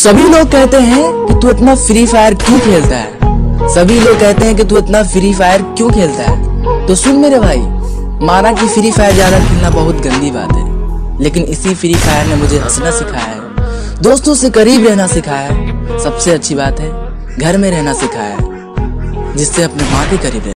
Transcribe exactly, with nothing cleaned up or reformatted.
सभी लोग कहते हैं कि तू इतना फ्री फायर क्यों खेलता है। सभी लोग कहते हैं कि तू इतना फ्री फायर क्यों खेलता है। तो सुन मेरे भाई, माना कि फ्री फायर ज्यादा खेलना बहुत गंदी बात है, लेकिन इसी फ्री फायर ने मुझे हंसना सिखाया है, दोस्तों से करीब रहना सिखाया है, सबसे अच्छी बात है घर में रहना सिखाया है, जिससे अपने माँ के करीब रहना।